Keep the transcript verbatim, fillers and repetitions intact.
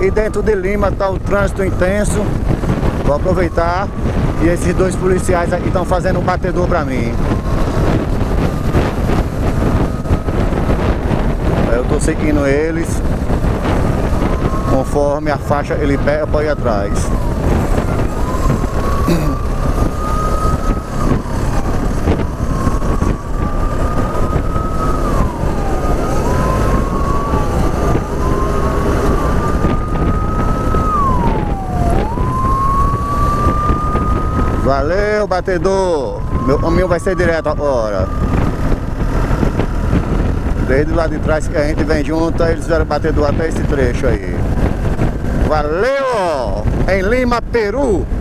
aqui dentro de Lima tá o trânsito intenso. Vou aproveitar e esses dois policiais aqui estão fazendo um batedor pra mim. Eu tô seguindo eles conforme a faixa ele pega pra ir atrás. Valeu, batedor! Meu caminho vai ser direto agora. Desde lá de trás que a gente vem junto, eles fizeram batedor até esse trecho aí. Valeu! Em Lima, Peru!